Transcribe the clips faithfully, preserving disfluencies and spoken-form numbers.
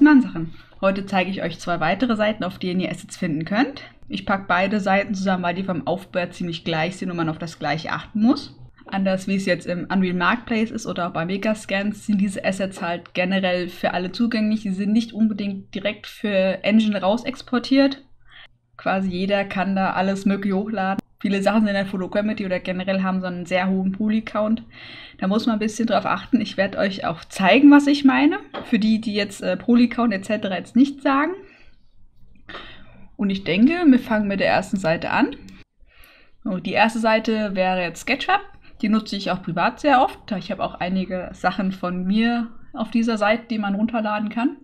machen Sachen. Heute zeige ich euch zwei weitere Seiten, auf denen ihr Assets finden könnt. Ich packe beide Seiten zusammen, weil die vom Aufbau ziemlich gleich sind und man auf das Gleiche achten muss. Anders wie es jetzt im Unreal Marketplace ist oder auch bei Megascans, sind diese Assets halt generell für alle zugänglich. Sie sind nicht unbedingt direkt für Engine raus exportiert. Quasi jeder kann da alles mögliche hochladen. Viele Sachen sind in der Photogrammetry oder generell haben so einen sehr hohen Poly-Count. Da muss man ein bisschen drauf achten. Ich werde euch auch zeigen, was ich meine. Für die, die jetzt äh, Poly-Count et cetera jetzt nicht sagen. Und ich denke, wir fangen mit der ersten Seite an. So, die erste Seite wäre jetzt SketchUp. Die nutze ich auch privat sehr oft. Ich habe auch einige Sachen von mir auf dieser Seite, die man runterladen kann.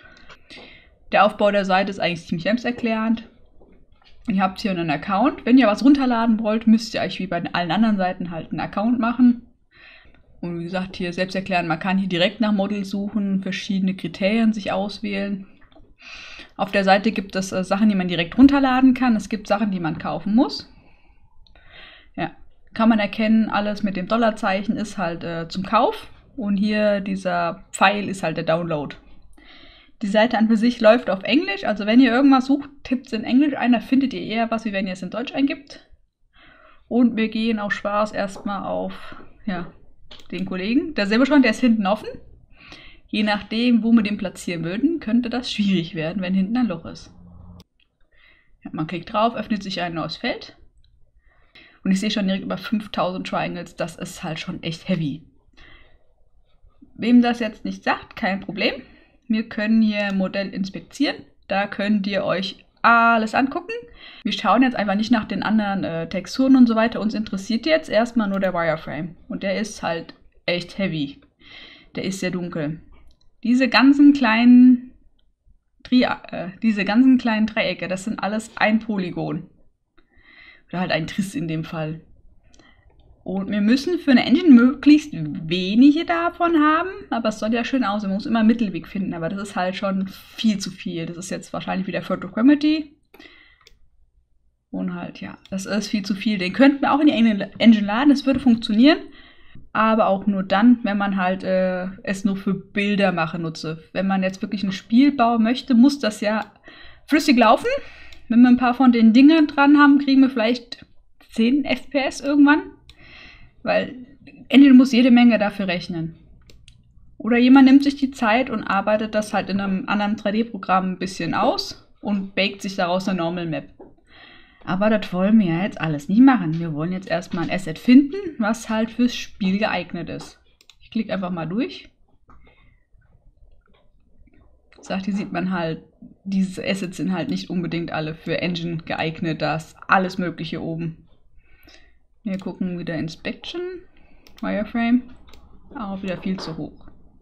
Der Aufbau der Seite ist eigentlich ziemlich selbsterklärend. Ihr habt hier einen Account. Wenn ihr was runterladen wollt, müsst ihr euch wie bei allen anderen Seiten halt einen Account machen. Und wie gesagt, hier selbsterklärend, man kann hier direkt nach Model suchen, verschiedene Kriterien sich auswählen. Auf der Seite gibt es äh, Sachen, die man direkt runterladen kann. Es gibt Sachen, die man kaufen muss. Ja, kann man erkennen, alles mit dem Dollarzeichen ist halt äh, zum Kauf. Und hier dieser Pfeil ist halt der Download. Die Seite an für sich läuft auf Englisch, also wenn ihr irgendwas sucht, tippt es in Englisch ein, da findet ihr eher was, wie wenn ihr es in Deutsch eingibt. Und wir gehen auf Spaß erstmal auf ja, den Kollegen. Der selber schon, der ist hinten offen. Je nachdem, wo wir den platzieren würden, könnte das schwierig werden, wenn hinten ein Loch ist. Ja, man klickt drauf, öffnet sich ein neues Feld. Und ich sehe schon direkt über fünftausend Triangles, das ist halt schon echt heavy. Wem das jetzt nicht sagt, kein Problem. Wir können hier Modell inspizieren. Da könnt ihr euch alles angucken. Wir schauen jetzt einfach nicht nach den anderen äh, Texturen und so weiter. Uns interessiert jetzt erstmal nur der Wireframe. Und der ist halt echt heavy. Der ist sehr dunkel. Diese ganzen kleinen, Tri äh, diese ganzen kleinen Dreiecke, das sind alles ein Polygon. Oder halt ein Triss in dem Fall. Und wir müssen für eine Engine möglichst wenige davon haben, aber es soll ja schön aussehen. Man muss immer einen Mittelweg finden, aber das ist halt schon viel zu viel. Das ist jetzt wahrscheinlich wieder Photogrammetry. Und halt, ja, das ist viel zu viel. Den könnten wir auch in die Engine laden, das würde funktionieren. Aber auch nur dann, wenn man halt äh, es nur für Bilder machen nutze. Wenn man jetzt wirklich ein Spiel bauen möchte, muss das ja flüssig laufen. Wenn wir ein paar von den Dingen dran haben, kriegen wir vielleicht zehn F P S irgendwann. Weil Engine muss jede Menge dafür rechnen. Oder jemand nimmt sich die Zeit und arbeitet das halt in einem anderen drei D-Programm ein bisschen aus und baked sich daraus eine Normal Map. Aber das wollen wir ja jetzt alles nicht machen. Wir wollen jetzt erstmal ein Asset finden, was halt fürs Spiel geeignet ist. Ich klicke einfach mal durch. Sagt, hier sieht man halt, diese Assets sind halt nicht unbedingt alle für Engine geeignet. Da ist alles Mögliche oben. Wir gucken wieder Inspection, Wireframe, auch wieder viel zu hoch.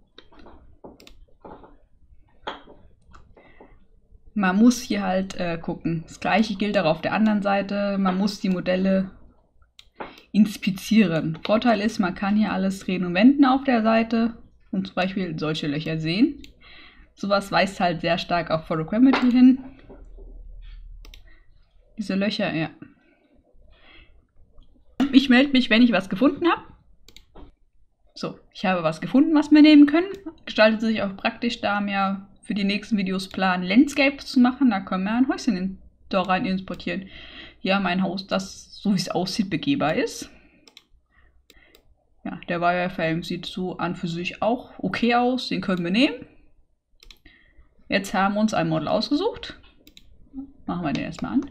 Man muss hier halt äh, gucken. Das gleiche gilt auch auf der anderen Seite. Man muss die Modelle inspizieren. Vorteil ist, man kann hier alles drehen und wenden auf der Seite und zum Beispiel solche Löcher sehen. Sowas weist halt sehr stark auf Photogrammetry hin. Diese Löcher, ja. Ich melde mich, wenn ich was gefunden habe. So, ich habe was gefunden, was wir nehmen können. Gestaltet sich auch praktisch, da wir für die nächsten Videos planen, Landscapes zu machen. Da können wir ein Häuschen in, da rein importieren. Hier haben wir ein Haus, das, so wie es aussieht, begehbar ist. Ja, der Wireframe sieht so an für sich auch okay aus. Den können wir nehmen. Jetzt haben wir uns ein Model ausgesucht. Machen wir den erstmal an.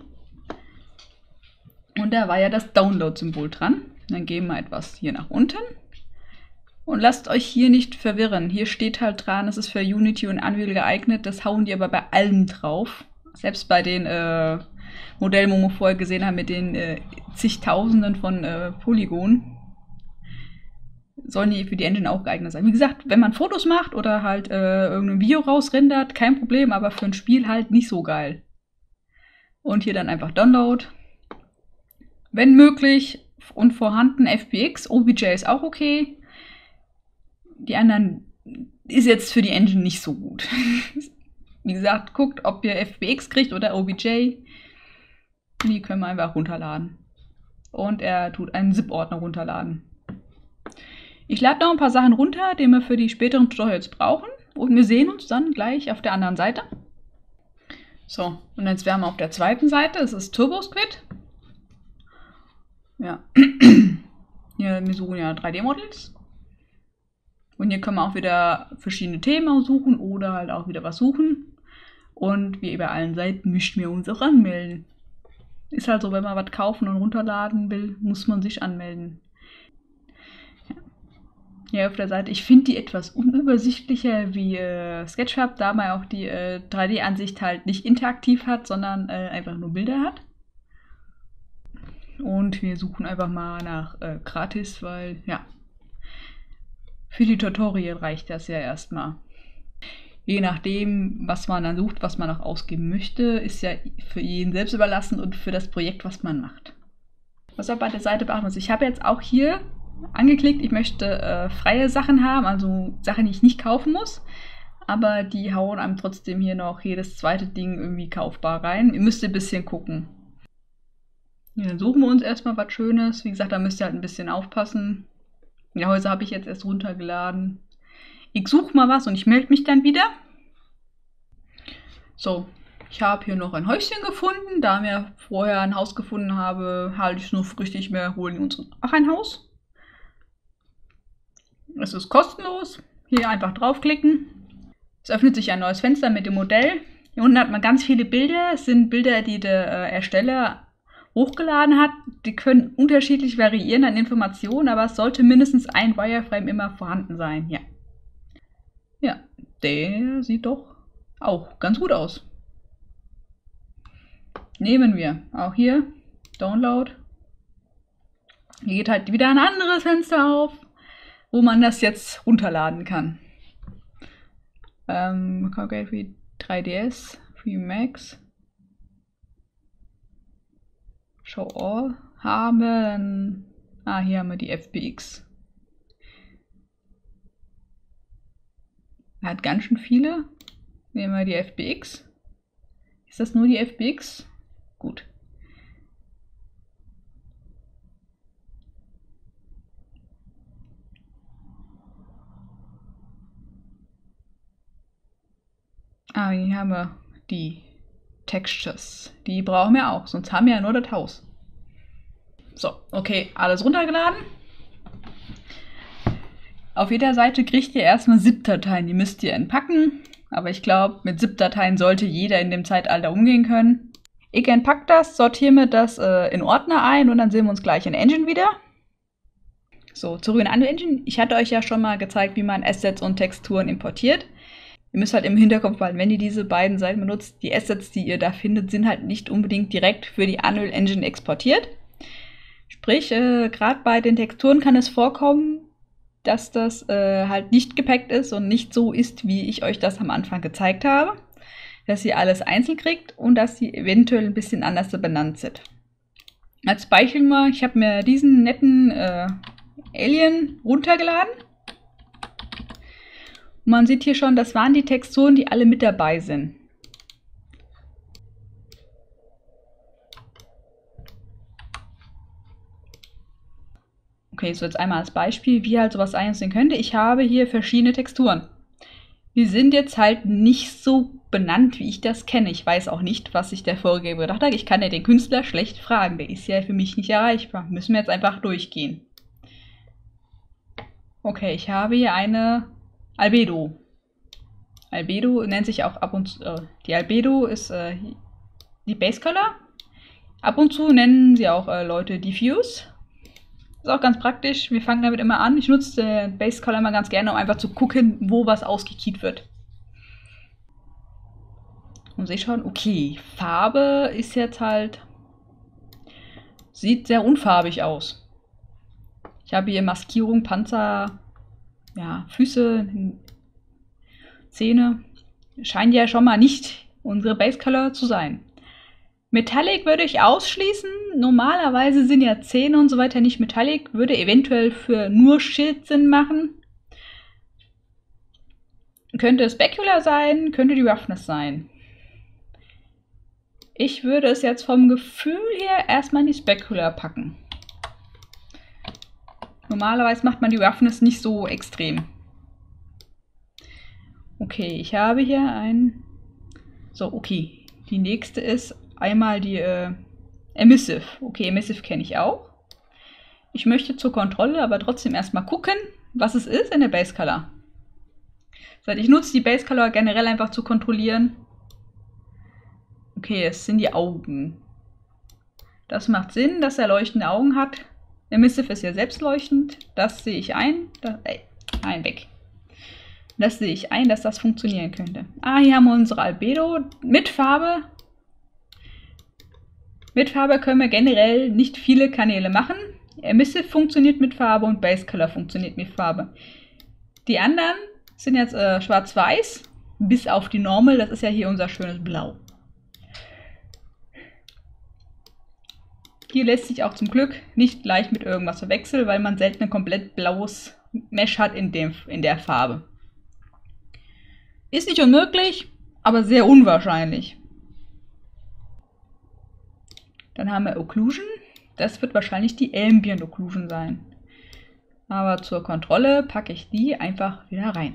Und da war ja das Download-Symbol dran. Dann gehen wir etwas hier nach unten. Und lasst euch hier nicht verwirren. Hier steht halt dran, es ist für Unity und Unreal geeignet. Das hauen die aber bei allen drauf. Selbst bei den äh, Modellen, wo wir vorher gesehen haben, mit den äh, zigtausenden von äh, Polygonen, sollen die für die Engine auch geeignet sein. Wie gesagt, wenn man Fotos macht oder halt äh, irgendein Video rausrendert, kein Problem, aber für ein Spiel halt nicht so geil. Und hier dann einfach Download. Wenn möglich und vorhanden F B X, O B J ist auch okay. Die anderen ist jetzt für die Engine nicht so gut. Wie gesagt, guckt, ob ihr F B X kriegt oder O B J. Die können wir einfach runterladen. Und er tut einen Zip-Ordner runterladen. Ich lade noch ein paar Sachen runter, die wir für die späteren Tutorials brauchen. Und wir sehen uns dann gleich auf der anderen Seite. So, und jetzt wären wir auf der zweiten Seite. Das ist TurboSquid. Ja. Hier, wir suchen ja drei D-Models. Und hier können wir auch wieder verschiedene Themen aussuchen oder halt auch wieder was suchen. Und wie bei allen Seiten müssen wir uns auch anmelden. Ist halt so, wenn man was kaufen und runterladen will, muss man sich anmelden. Ja. Hier auf der Seite, ich finde die etwas unübersichtlicher wie äh, Sketchup, da man auch die äh, drei D-Ansicht halt nicht interaktiv hat, sondern äh, einfach nur Bilder hat. Und wir suchen einfach mal nach äh, gratis, weil ja, für die Tutorial reicht das ja erstmal. Je nachdem, was man dann sucht, was man auch ausgeben möchte, ist ja für jeden selbst überlassen und für das Projekt, was man macht. Was auch bei der Seite beachten muss, ich habe jetzt auch hier angeklickt, ich möchte äh, freie Sachen haben, also Sachen, die ich nicht kaufen muss. Aber die hauen einem trotzdem hier noch jedes zweite Ding irgendwie kaufbar rein. Ihr müsst ein bisschen gucken. Ja, dann suchen wir uns erstmal was Schönes. Wie gesagt, da müsst ihr halt ein bisschen aufpassen. Die Häuser habe ich jetzt erst runtergeladen. Ich suche mal was und ich melde mich dann wieder. So, ich habe hier noch ein Häuschen gefunden. Da wir vorher ein Haus gefunden haben, halte ich es nur für richtig, wir holen uns auch ein Haus. Es ist kostenlos. Hier einfach draufklicken. Es öffnet sich ein neues Fenster mit dem Modell. Hier unten hat man ganz viele Bilder. Es sind Bilder, die der äh, Ersteller hochgeladen hat. Die können unterschiedlich variieren an Informationen, aber es sollte mindestens ein Wireframe immer vorhanden sein. Ja. Ja, der sieht doch auch ganz gut aus. Nehmen wir auch hier Download. Hier geht halt wieder ein anderes Fenster auf, wo man das jetzt runterladen kann. Ähm, für drei D S, für Max. Show All haben wir dann. Ah, hier haben wir die F B X. Er hat ganz schön viele. Nehmen wir die F B X. Ist das nur die F B X? Gut. Ah, hier haben wir die Textures. Die brauchen wir auch, sonst haben wir ja nur das Haus. So, okay, alles runtergeladen. Auf jeder Seite kriegt ihr erstmal ZIP-Dateien, die müsst ihr entpacken. Aber ich glaube, mit ZIP-Dateien sollte jeder in dem Zeitalter umgehen können. Ich entpacke das, sortiere mir das äh, in Ordner ein und dann sehen wir uns gleich in Engine wieder. So, zurück in Unreal Engine. Ich hatte euch ja schon mal gezeigt, wie man Assets und Texturen importiert. Ihr müsst halt im Hinterkopf behalten, wenn ihr diese beiden Seiten benutzt, die Assets, die ihr da findet, sind halt nicht unbedingt direkt für die Unreal Engine exportiert. Sprich, äh, gerade bei den Texturen kann es vorkommen, dass das äh, halt nicht gepackt ist und nicht so ist, wie ich euch das am Anfang gezeigt habe. Dass ihr alles einzeln kriegt und dass sie eventuell ein bisschen anders benannt sind. Als Beispiel mal, ich habe mir diesen netten äh, Alien runtergeladen. Und man sieht hier schon, das waren die Texturen, die alle mit dabei sind. Okay, so jetzt einmal als Beispiel, wie halt sowas einsehen könnte. Ich habe hier verschiedene Texturen. Die sind jetzt halt nicht so benannt, wie ich das kenne. Ich weiß auch nicht, was sich der Vorgeber gedacht hat. Ich kann ja den Künstler schlecht fragen. Der ist ja für mich nicht erreichbar. Müssen wir jetzt einfach durchgehen. Okay, ich habe hier eine Albedo. Albedo nennt sich auch ab und zu, äh, die Albedo ist äh, die Base Color. Ab und zu nennen sie auch äh, Leute Diffuse. Ist auch ganz praktisch. Wir fangen damit immer an. Ich nutze den Base Color immer ganz gerne, um einfach zu gucken, wo was ausgekeyt wird. Und seht schon, okay, Farbe ist jetzt halt, sieht sehr unfarbig aus. Ich habe hier Maskierung, Panzer, ja, Füße, Zähne. Scheint ja schon mal nicht unsere Base Color zu sein. Metallic würde ich ausschließen. Normalerweise sind ja Zähne und so weiter nicht Metallic. Würde eventuell für nur Schild Sinn machen. Könnte Specular sein, könnte die Roughness sein. Ich würde es jetzt vom Gefühl her erstmal in die Specular packen. Normalerweise macht man die Roughness nicht so extrem. Okay. Okay, ich habe hier ein... So, okay. Die nächste ist einmal die äh, Emissive. Okay, Emissive kenne ich auch. Ich möchte zur Kontrolle aber trotzdem erstmal gucken, was es ist in der Base Color. Also ich nutze die Base Color generell einfach zu kontrollieren. Okay, es sind die Augen. Das macht Sinn, dass er leuchtende Augen hat. Emissive ist ja selbstleuchtend. Das sehe ich ein. Das, ey, nein, weg. Das sehe ich ein, dass das funktionieren könnte. Ah, hier haben wir unsere Albedo mit Farbe. Mit Farbe können wir generell nicht viele Kanäle machen. Emissive funktioniert mit Farbe und Base Color funktioniert mit Farbe. Die anderen sind jetzt äh, schwarz-weiß, bis auf die Normal. Das ist ja hier unser schönes Blau. Hier lässt sich auch zum Glück nicht gleich mit irgendwas verwechseln, weil man selten ein komplett blaues Mesh hat in, dem, in der Farbe. Ist nicht unmöglich, aber sehr unwahrscheinlich. Dann haben wir Occlusion. Das wird wahrscheinlich die Ambient Occlusion sein. Aber zur Kontrolle packe ich die einfach wieder rein.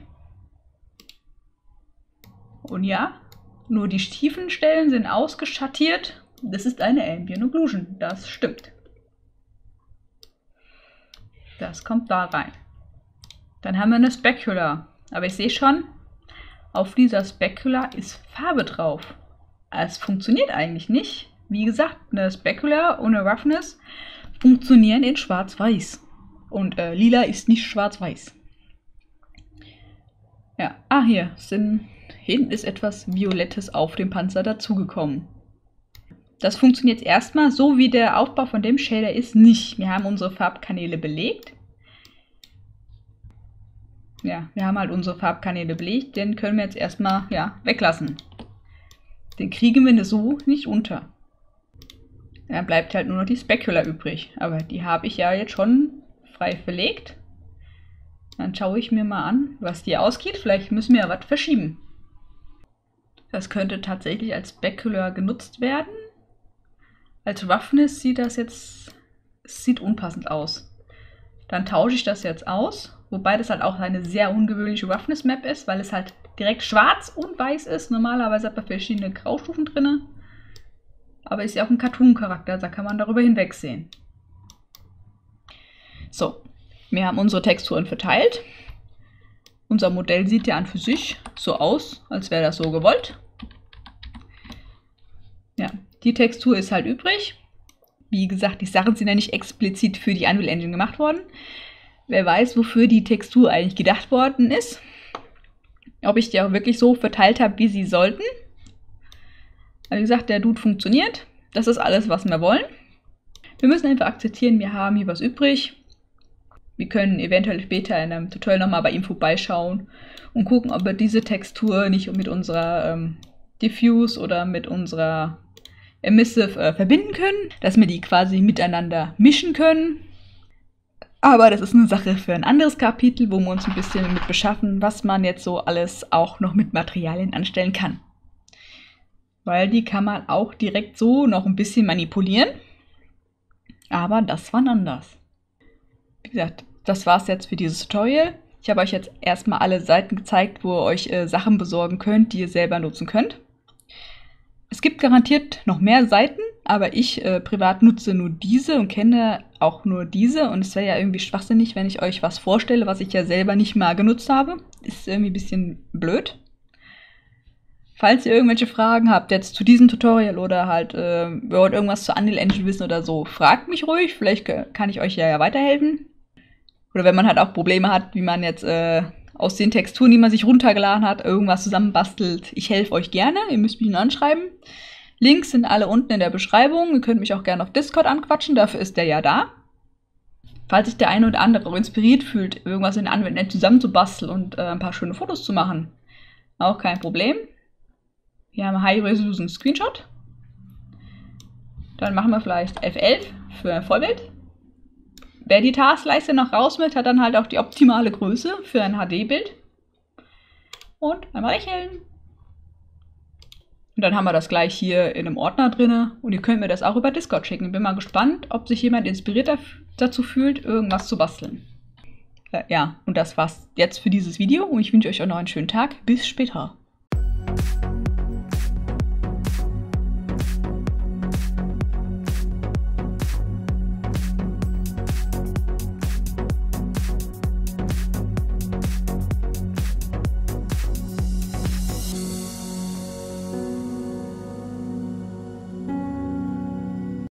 Und ja, nur die tiefen Stellen sind ausgeschattiert. Das ist eine Ambient Occlusion. Das stimmt. Das kommt da rein. Dann haben wir eine Specular. Aber ich sehe schon, auf dieser Specular ist Farbe drauf. Es funktioniert eigentlich nicht. Wie gesagt, eine Specular ohne Roughness funktionieren in schwarz-weiß. Und äh, lila ist nicht schwarz-weiß. Ja, ah, hier sind, hinten ist etwas Violettes auf dem Panzer dazugekommen. Das funktioniert erstmal so, wie der Aufbau von dem Shader ist, nicht. Wir haben unsere Farbkanäle belegt. Ja, wir haben halt unsere Farbkanäle belegt, den können wir jetzt erstmal ja, weglassen. Den kriegen wir so nicht unter. Dann bleibt halt nur noch die Specular übrig. Aber die habe ich ja jetzt schon frei verlegt. Dann schaue ich mir mal an, was die ausgeht. Vielleicht müssen wir ja was verschieben. Das könnte tatsächlich als Specular genutzt werden. Als Roughness sieht das jetzt sieht unpassend aus. Dann tausche ich das jetzt aus. Wobei das halt auch eine sehr ungewöhnliche Roughness-Map ist, weil es halt direkt schwarz und weiß ist. Normalerweise hat man verschiedene Graustufen drin. Aber ist ja auch ein Cartoon-Charakter, da kann man darüber hinwegsehen. So, wir haben unsere Texturen verteilt. Unser Modell sieht ja an für sich so aus, als wäre das so gewollt. Ja, die Textur ist halt übrig. Wie gesagt, die Sachen sind ja nicht explizit für die Unreal Engine gemacht worden. Wer weiß, wofür die Textur eigentlich gedacht worden ist. Ob ich die auch wirklich so verteilt habe, wie sie sollten. Wie gesagt, der Dude funktioniert. Das ist alles, was wir wollen. Wir müssen einfach akzeptieren, wir haben hier was übrig. Wir können eventuell später in einem Tutorial nochmal bei ihm vorbeischauen und gucken, ob wir diese Textur nicht mit unserer ähm, Diffuse oder mit unserer Emissive äh, verbinden können. Dass wir die quasi miteinander mischen können. Aber das ist eine Sache für ein anderes Kapitel, wo wir uns ein bisschen damit beschaffen, was man jetzt so alles auch noch mit Materialien anstellen kann. Weil die kann man auch direkt so noch ein bisschen manipulieren. Aber das war anders. Wie gesagt, das war es jetzt für dieses Tutorial. Ich habe euch jetzt erstmal alle Seiten gezeigt, wo ihr euch äh, Sachen besorgen könnt, die ihr selber nutzen könnt. Es gibt garantiert noch mehr Seiten, aber ich äh, privat nutze nur diese und kenne auch nur diese. Und es wäre ja irgendwie schwachsinnig, wenn ich euch was vorstelle, was ich ja selber nicht mal genutzt habe. Ist irgendwie ein bisschen blöd. Falls ihr irgendwelche Fragen habt jetzt zu diesem Tutorial oder halt äh, wollt irgendwas zu Unreal Engine wissen oder so, fragt mich ruhig. Vielleicht kann ich euch ja, ja weiterhelfen. Oder wenn man halt auch Probleme hat, wie man jetzt äh, aus den Texturen, die man sich runtergeladen hat, irgendwas zusammenbastelt. Ich helfe euch gerne. Ihr müsst mich nur anschreiben. Links sind alle unten in der Beschreibung. Ihr könnt mich auch gerne auf Discord anquatschen. Dafür ist der ja da. Falls sich der eine oder andere auch inspiriert fühlt, irgendwas in Unreal Engine zusammenzubasteln und äh, ein paar schöne Fotos zu machen, auch kein Problem. Wir haben High Resolution Screenshot. Dann machen wir vielleicht F elf für ein Vollbild. Wer die Taskleiste noch raus mit, hat dann halt auch die optimale Größe für ein H D-Bild. Und einmal lächeln. Und dann haben wir das gleich hier in einem Ordner drin. Und ihr könnt mir das auch über Discord schicken. Bin mal gespannt, ob sich jemand inspiriert dazu fühlt, irgendwas zu basteln. Äh, ja, und das war's jetzt für dieses Video und ich wünsche euch auch noch einen schönen Tag. Bis später.